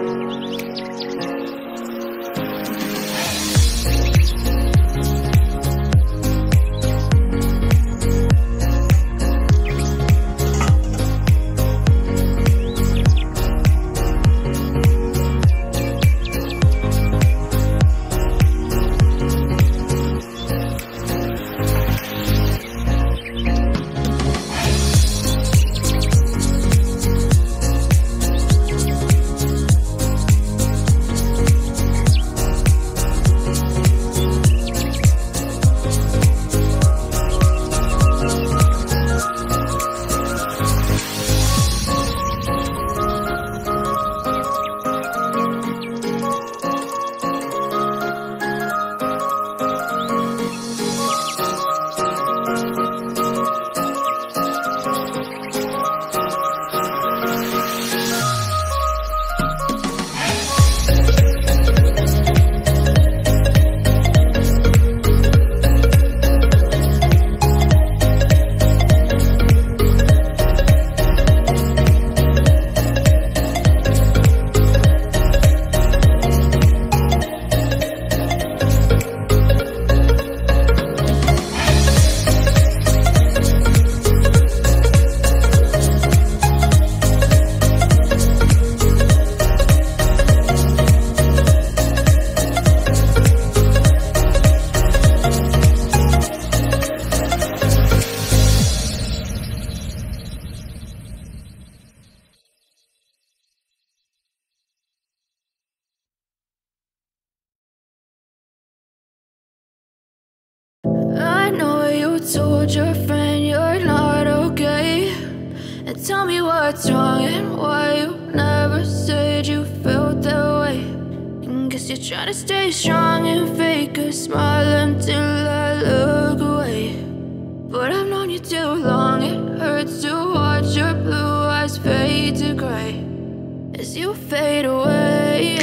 told your friend you're not okay, and tell me what's wrong and why you never said you felt that way. And guess you're trying to stay strong and fake a smile until I look away. But I've known you too long, it hurts to watch your blue eyes fade to gray as you fade away,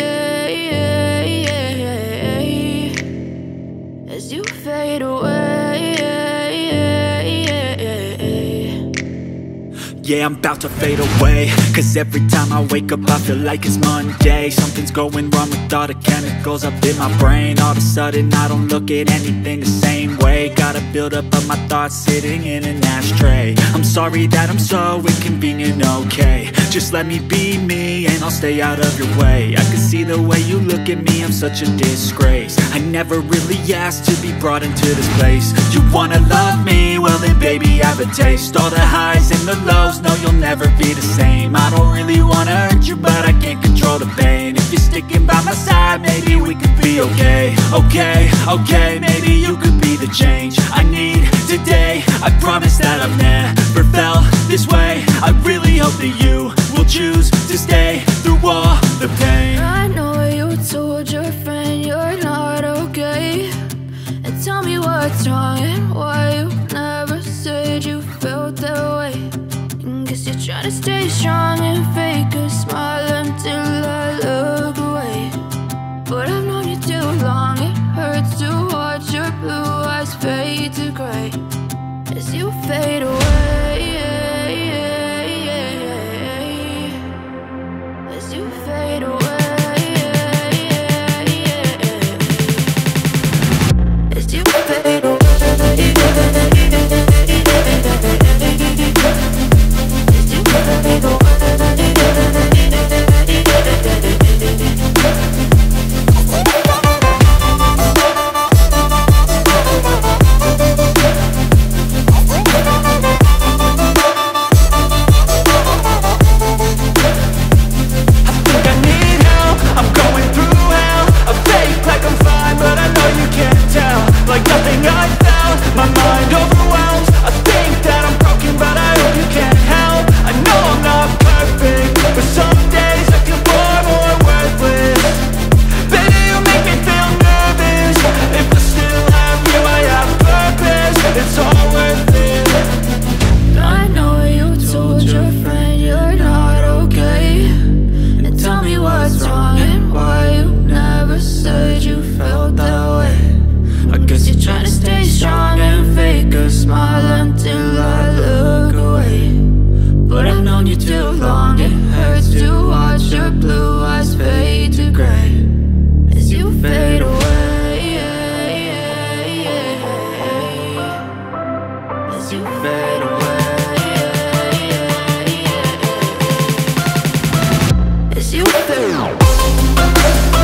as you fade away. Yeah, I'm about to fade away, cause every time I wake up I feel like it's Monday. Something's going wrong with all the chemicals up in my brain. All of a sudden I don't look at anything the same way. Got a buildup of my thoughts sitting in an ashtray. I'm sorry that I'm so inconvenient, okay. Just let me be me and I'll stay out of your way. I can see the way you look at me, I'm such a disgrace. I never really asked to be brought into this place. You wanna love me? Well then baby, have a taste. All the highs and the lows, no, you'll never be the same. I don't really wanna hurt you, but I can't control the pain. If you're sticking by my side, maybe we could be okay. Okay, okay, maybe you could be the change I need today. I promise that I've never felt this way. I really hope that you will choose to stay through all the pain. I know you told your friend you're not okay, and tell me what's wrong and why you never said you felt that way. Guess you're trying to stay strong and fake a smile until I look away. But I've known you too long, it hurts to watch your blue eyes fade to gray as you fade away, as you fade away, as you fade away. As you fade away. you feel.